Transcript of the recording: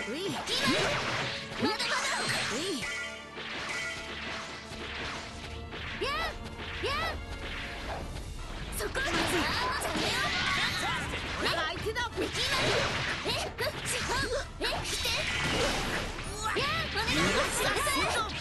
うい、まだまだ、うい、ややそこまずい、俺が相手だ。来て、やお願いします。